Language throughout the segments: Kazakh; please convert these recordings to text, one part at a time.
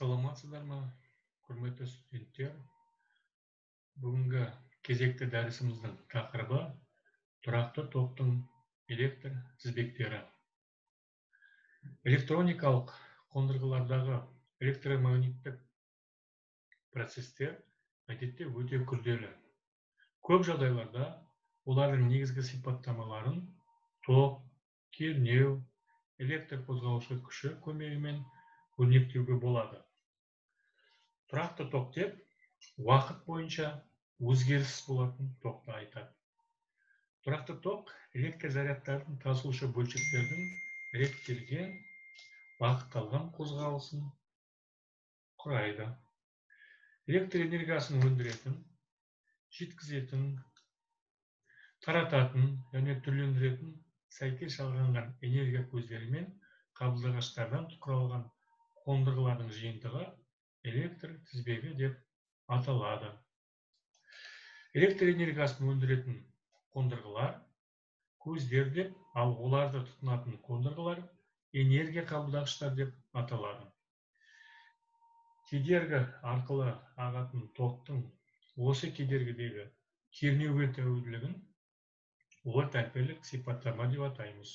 Саламатсыздар ма, құрметті студенттер? Бүгінгі кезекті дәрісіміздің тақырыбы тұрақты токтың электр тізбектері. Электроникалық қондырғылардағы электромагниттік процестер әдетте өте күрделі. Көп жағдайларда олардың негізгі сипаттамаларын ток, кернеу, электр қозғаушы күші көмегімен өрнектеуге болады. Тұрақты ток деп уақыт бойынша өзгеріссіз болатын токты айтады. Тұрақты ток электр зарядтардың тасушы бөлшектердің реттелген бағытталған қозғалысын құрайды. Электр энергиясын өндіретін, жеткізетін, тарататын және түрлендіретін сәйкес жалғанған энергия көздері мен қабылдағыштардан құралған қондырғылардың жиынтығы электр тізбегі деп аталады. Электр энергиясын өндіретін қондырғылар көздер деп, ал оларды тұтынатын қондырғылар энергия қабылдағыштар деп аталады. Кедергі арқылы ағатын токтың осы кедергідегі кернеуге тәуелділігін вольт амперлік сипаттама деп атаймыз.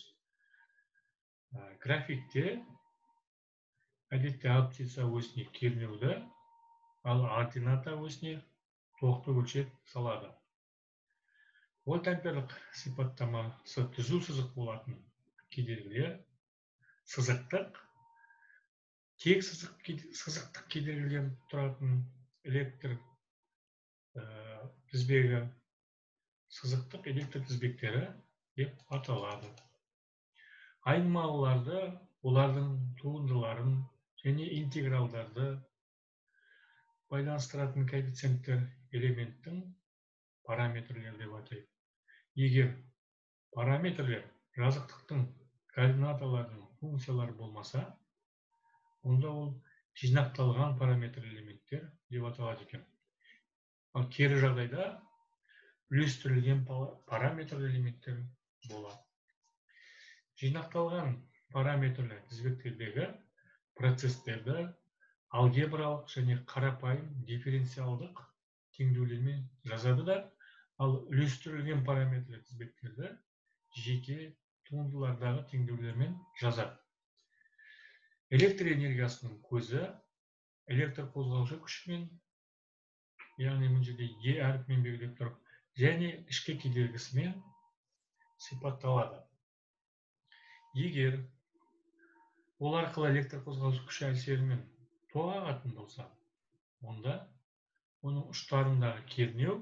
Графикте әдетте абсцисса осіне кернеуді, ал ордината осіне токты өлшеп салады. Вольт амперлік сипаттамасы түзу сызық болатын кедергілер, сызықтық, тек сызықтық кедергілер тұратын электр тізбегі, сызықтық электр тізбектері деп аталады. Айнымалыларды, олардың туындыларын және интегралдарды байланыстыратын коэффициенттер элементтің параметрлері деп атайды. Егер параметрлер жазықтықтың координаталарының функциялары болмаса, онда ол жинақталған параметр элементтер деп аталады екен. Ал кері жағдайда үлестірілген параметр элементтер болады. Жинақталған параметрлер тізбектердегі процестерді алгебралық және қарапайым дифференциалдық теңдеулермен жазады да, ал үлестірілген параметрлер тізбектерді жеке туындылардағы теңдеулермен жазады. Электр энергиясының көзі электр қозғаушы күшімен, яғни мына жерде Е әріпімен белгілеп тұрып, және ішкі кедергісімен сипатталады. Егер ол арқылы электр қозғаушы күші әсерімен ток ағатын болса, онда оның ұштарындағы кернеу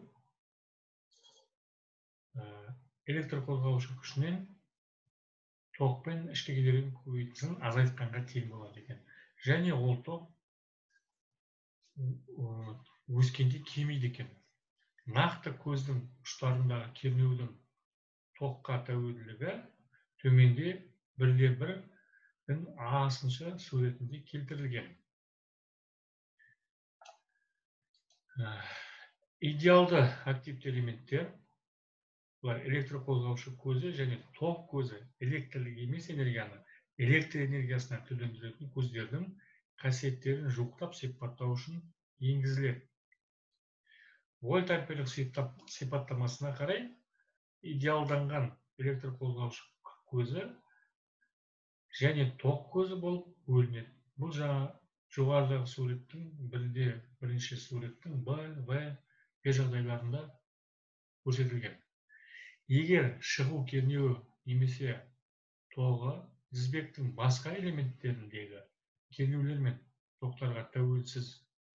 электр қозғаушы күшінен токпен ішкі кедергінің көбейтісін азайтқанға тең болады екен. Және ол ток өскенде кемиді екен. Нақты көздің ұштарындағы кернеудің токқа тәуелділігі төменде 1/1 ағасыншы суретінде келтірілген. Идеалды активті элементтер, бұлар электр қозғаушы көзі және ток көзі электрлік емес энергияны электр энергиясына түрлендіретін көздердің қасиеттерін жуықтап сипаттау үшін енгізіледі. Вольт амперлік сипаттамасына қарай идеалданған электр қозғаушы көзі және ток көзі болып бөлінеді. Бұл жаңа жоғарыдағы суреттің бірінші суреттің Б, В, П жағдайларында көрсетілген. Егер шығу кернеуі немесе тоғы тізбектің басқа элементтеріндегі кернеулер мен токтарға тәуелсіз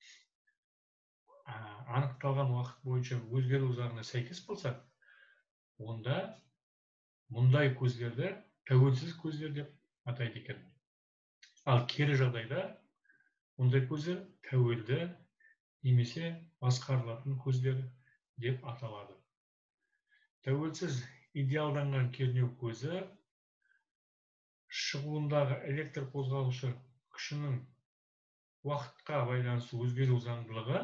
анықталған уақыт бойынша өзгеру жағына сәйкес болса, онда мұндай көздерді тәуелсіз көздер деп атайды екен. Ал кері жағдайда мұндай көздер тәуелді немесе басқарылатын көздер деп аталады. Тәуелсіз идеалданған кернеу көзі шығуындағы электр қозғаушы күшінің уақытқа байланысты өзгеру заңдылығы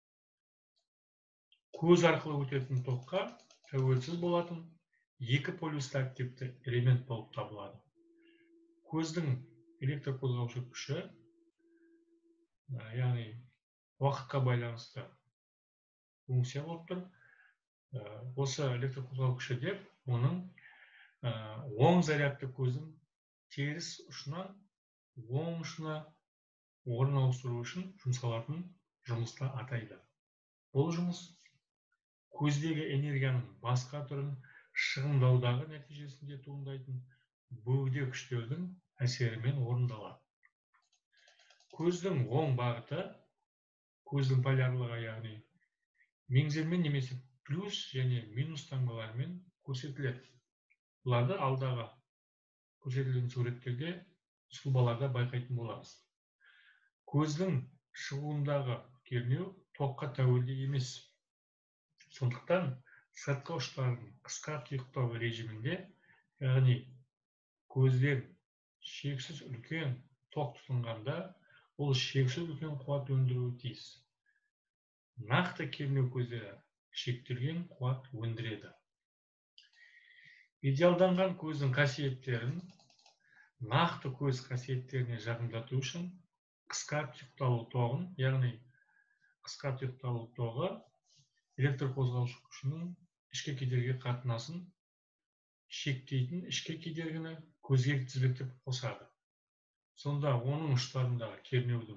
көз арқылы өтетін токқа тәуелсіз болатын екі полюсті активті элемент болып табылады. Көздің электр қозғаушы күші яғни уақытқа байланысты функция болып тұр. Осы электр қозғау күші деп оның оң зарядты көздің теріс ұшынан оң ұшына орын ауыстыру үшін жұмсалатын жұмысты атайды. Бұл жұмыс көздегі энергияның басқа түрін шығындаудағы нәтижесінде туындайтын бөгде күштердің әсерімен орындалады. Көздің оң бағыты көздің полярлығы, яғни меңзермен немесе плюс және минус таңбаларымен көрсетіледі. Бұларды алдағы көрсетілген суреттерде сұлбаларда байқайтын боламыз. Көздің шығуындағы кернеу токқа тәуелді емес. Сондықтан сыртқы ұштардың қысқа тұйықтау режимінде, яғни көзден шексіз үлкен ток тұтынғанда, ол шексіз үлкен қуат өндіруі тиіс. Нақты кернеу көздері шектелген қуат өндіреді. Идеалданған көздің қасиеттерін нақты көз қасиеттеріне жақындату үшін қысқа тұйықталу тоғын, яғни қысқа тұйықталу тоғы электр қозғаушы күшінің ішкі кедергі қатынасын шектейтін ішкі кедергіні көзге тізбектеп қосады. Сонда оның ұштарындағы кернеудің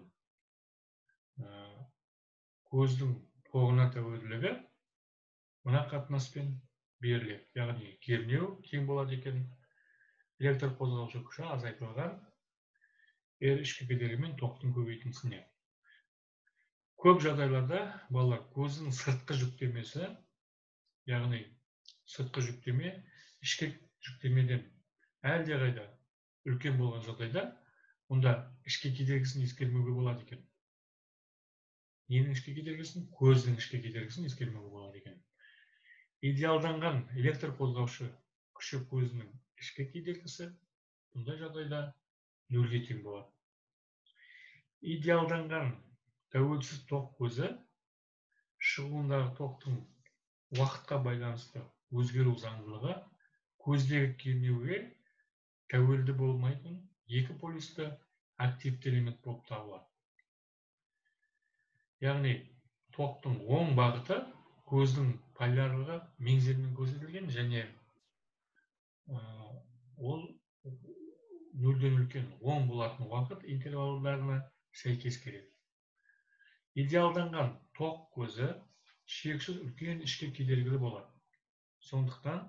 көздің тоғына тәуелділігі мына қатынаспен беріледі. Яғни кернеу тең болады екен электр қозғаушы күші азайтылған R ішкі кедергі мен токтың көбейтіндісіне. Көп жағдайларда балалар көздің сыртқы жүктемесі, яғни сыртқы жүктеме ішкі жүктемеден әлдеқайда үлкен болған жағдайда, онда ішкі кедергісін ескермеуге болады екен. Ненің ішкі кедергісін? Көздің ішкі кедергісін ескермеуге болады екен. Идеалданған электр қозғаушы күші көзінің ішкі кедергісі бұндай жағдайда нөлге тең болады. Идеалданған тәуелсіз ток көзі шығуындағы токтың уақытқа байланысты өзгеру заңдылығы көздегі кернеуге тәуелді болмайтын екі полюсті активті элемент болып табылады. Яғни токтың оң бағыты көздің полярлығы меңзермен көрсетілген және ол нөлден үлкен оң болатын уақыт интервалдарына сәйкес келеді. Идеалданған ток көзі шексіз үлкен ішкі кедергілі болады. Сондықтан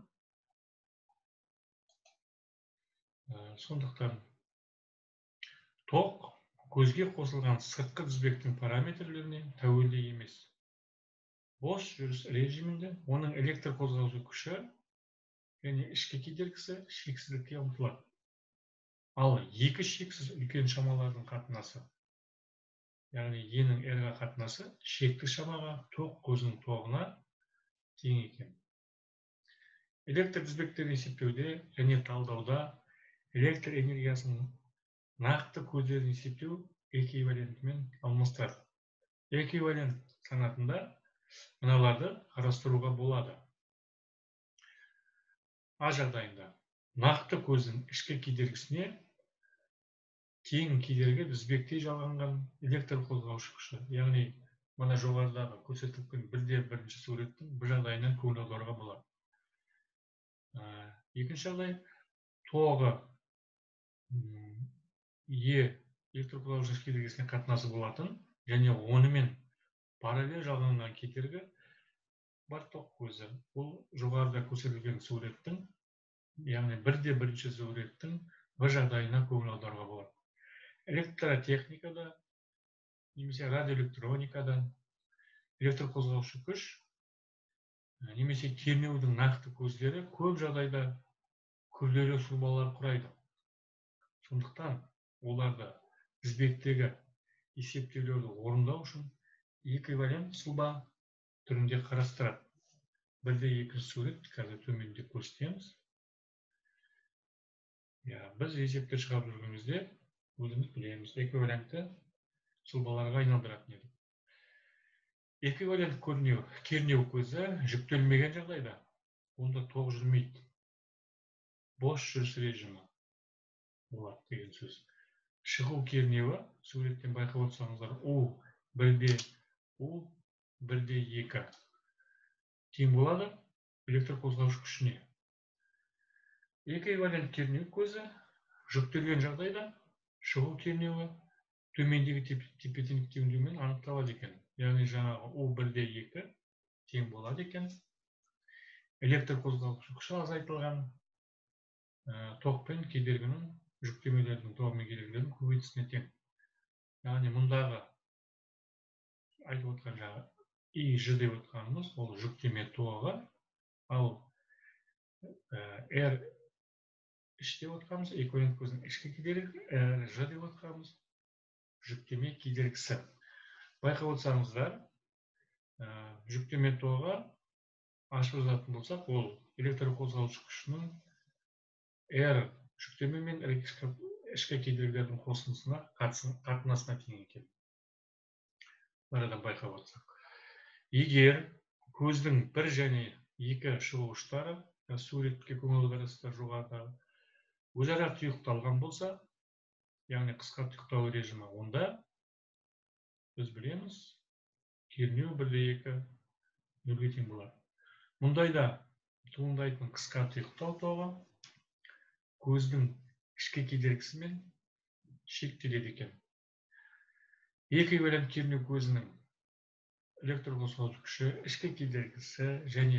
ток көзге қосылған сыртқы тізбектің параметрлеріне тәуелді емес. Бос жүріс режимінде оның электр қозғаушы күші және ішкі кедергісі шексіздікке ұмтылады. Ал екі шексіз үлкен шамалардың қатынасы, яғни E-нің R-ға қатынасы шекті шамаға ток көзінің тоғына тең екен. Электр тізбектерін есептеуде және талдауда электр энергиясының нақты көздерін есептеу эквивалентімен алмастырады. Эквивалент санатында мыналарды қарастыруға болады. А жағдайында нақты көздің ішкі кедергісіне тең кедергі тізбектей жалғанған электр қозғаушы күші, яғни мына жоғарыдағы көрсетілген бірінші суреттің бір жағдайынан көңіл аударуға болады. Екінші жағдай тоғы электр қозғаушы кедергісіне қатынасы болатын және онымен параллель жалғанған кедергі бар ток көзі. Бұл жоғарыда көрсетілген суреттің, яғни бірінші суреттің бір жағдайына көңіл аударуға болады. Электротехникада немесе радиоэлектроникада электр қозғаушы күш немесе кернеудің нақты көздері көп жағдайда күрделі сұлбалар құрайды. Сондықтан оларды тізбектегі есептеулерді орындау үшін эквивалент сұлба түрінде қарастырады. Бірде екінші сурет қазір төменде көрсетеміз. Біз есептер шығарып жүргенімізде өзіміз білеміз, эквивалентті сұлбаларға айналдыратын едік. Эквивалент кернеу көзі жүктелмеген жағдайда онда ток жүрмейді. Бос жүріс режимі болады деген сөз. шығу кернеуі суреттен байқап отырсаңыздар U1-де 2 тең болады электр қозғаушы күшіне. Эквивалент кернеу көзі жүктелген жағдайда шығу кернеуі төмендегі тепе-теңдік теңдеуімен анықталады екен. Яғни жаңағы U1-де 2 тең болады екен. Электр қозғаушы күші азайтылған ток пен кедергінің жүктемелердің тогы мен кедергілердің көбейтісіне тең. Яғни мұндағы айтып отқан жаңағы I-J деп отқанымыз ол жүктеме тогы, ал R іш деп отқанымыз эквивалент көзінің ішкі кедергі, J деп отқанымыз жүктеме кедергісі. Байқап отырсаңыздар, жүктеме тогы ашып жазатын болсақ, ол электр қозғаушы күшінің R жүктеме мен ішкі кедергілердің қосындысына қатынасына тең екен. Мынадан байқап отырсақ. Егер көздің 1 және 2 шығу ұштары, суретке көңіл аударасыздар жоғарыдағы, өзара тұйықталған болса, яғни қысқа тұйықтау режимі, онда біз білеміз, кернеу 1-де 2 нөлге тең болады. Мұндайда туындайтын қысқа тұйықтау тогы көздің ішкі кедергісімен шектеледі екен. Эквивалент кернеу көзінің электр қозғаушы күші, ішкі кедергісі және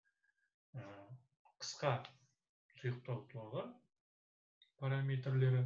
қысқа тұйықтау тогы параметрлері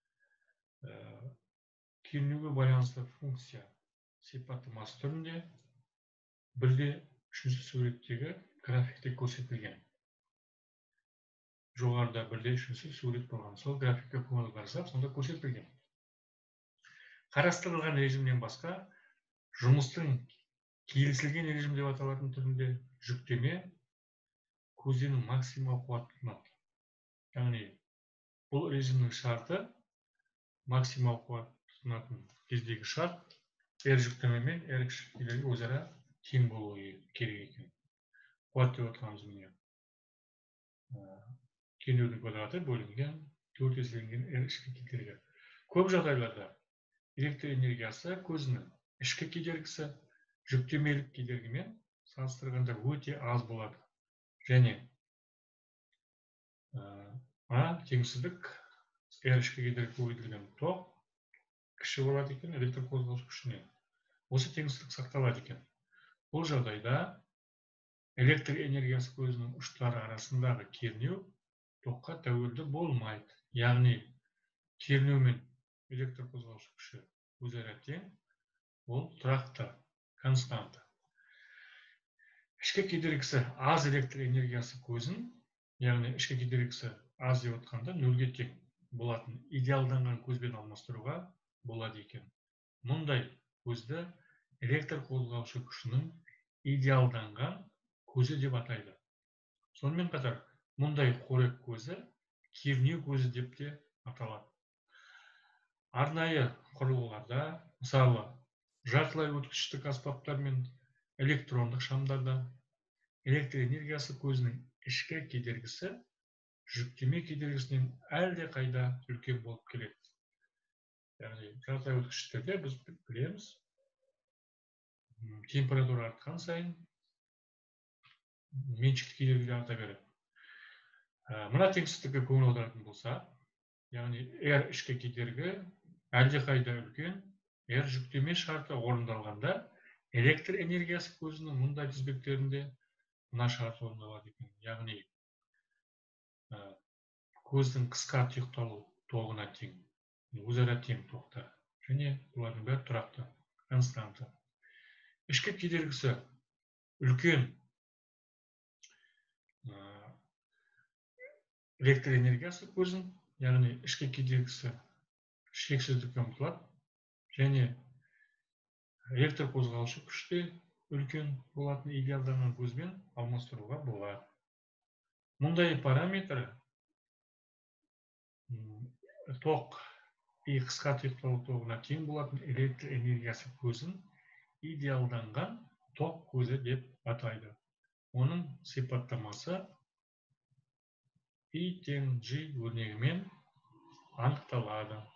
кернеуге байланысты функция сипаттамасы түрінде 1-де 3 суреттегі графикте көрсетілген. Жоғарыда 1-де 3 сурет болған. Сол графикке көңіл аударсақ, сонда көрсетілген. Қарастырылған режимнен басқа, жұмыстың келісілген режим деп аталатын түрінде жүктеме көзденің максимал қуаттылығынан. Яғни, бұл режимнің шарты максимал қуаттылығынан кездегі шарт R жүктеме мен R кіші кедергі өзара тең болуы керек екен. Қуат деп отқанымыз міне. Кернеудің квадраты бөлінген 4 еселенген R ішкі кедергі. Көп жағдайларда электр энергиясы көзінің ішкі кедергісі жүктемелік кедергімен салыстырғанда өте аз болады. Және теңсіздік R ішкі кедергі көбейтілген ток кіші болады екен электр қозғаушы күшіне. Осы теңсіздік сақталады екен. Бұл жағдайда электр энергиясы көзінің ұштары арасындағы кернеу токқа тәуелді болмайды. Яғни кернеу мен электр қозғаушы күші өзара тең, ол тұрақты, константа. Ішкі кедергісі аз электр энергиясы көзін, яғни ішкі кедергісі аз деп отқанда 0-ге тең болатын идеалданған көзбен алмастыруға болады екен. Мұндай көзді электр қозғаушы күшінің идеалданған көзі деп атайды. Сонымен қатар, мұндай қорек көзі кернеу көзі деп те аталады. Арнайы құрылғыларда, мысалы, жартылай өткіштік аспаптар мен электрондық шамдарда электр энергиясы көзінің ішкі кедергісі жүктеме кедергісінен әлде қайда үлкен болып келеді. Яғни, жартылай өткіштіктерде біз білеміз, температура артқан сайын меншікті кедергі арта береді. Мына теңсіздікке көңіл аударатын болса, яғни R ішкі кедергі әлде қайда үлкен, R жүктеме шарты орындалғанда электр энергиясы көзінің мұндай тізбектерінде мына шарт орындалады екен. Яғни көздің қысқа тұйықталу тогына тең, өзара тең тоқтар. Және бұлардың бәрі тұрақты, константа. Ішкі кедергісі үлкен электр энергиясы көзін, яғни ішкі кедергісі шексіздікке ұмтылады, және электр қозғаушы күште үлкен болатын идеалданған көзбен алмастыруға болады. Мұндай параметр ток И қысқа тұйықталу тогына тең болатын электр энергиясы көзін идеалданған ток көзі деп атайды. Оның сипаттамасы I тең G өрнегімен анықталады.